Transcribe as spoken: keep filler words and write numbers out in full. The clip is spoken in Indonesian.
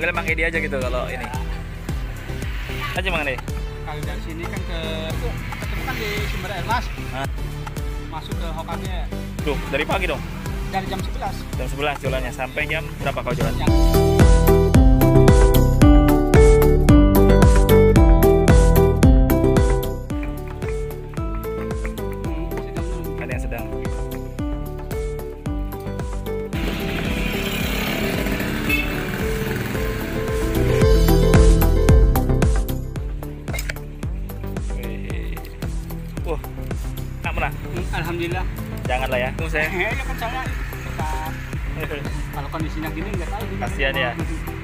Panggilnya Mang Edi aja gitu kalau ini. Aja Mang Edi. Kalau dari sini kan ke ketemu kan di Sumber Air Mas. Hah? Masuk ke Hokage. Tuh, dari pagi dong. Dari jam sebelas. Jam sebelas jualannya sampai jam berapa kau jualan? Yang Ada yang sedang. Wah, nggak pernah. Alhamdulillah. Janganlah ya. Tunggu saya. Ya kan saya kita kalau kondisinya gini nggak tahu. Kasihan ya.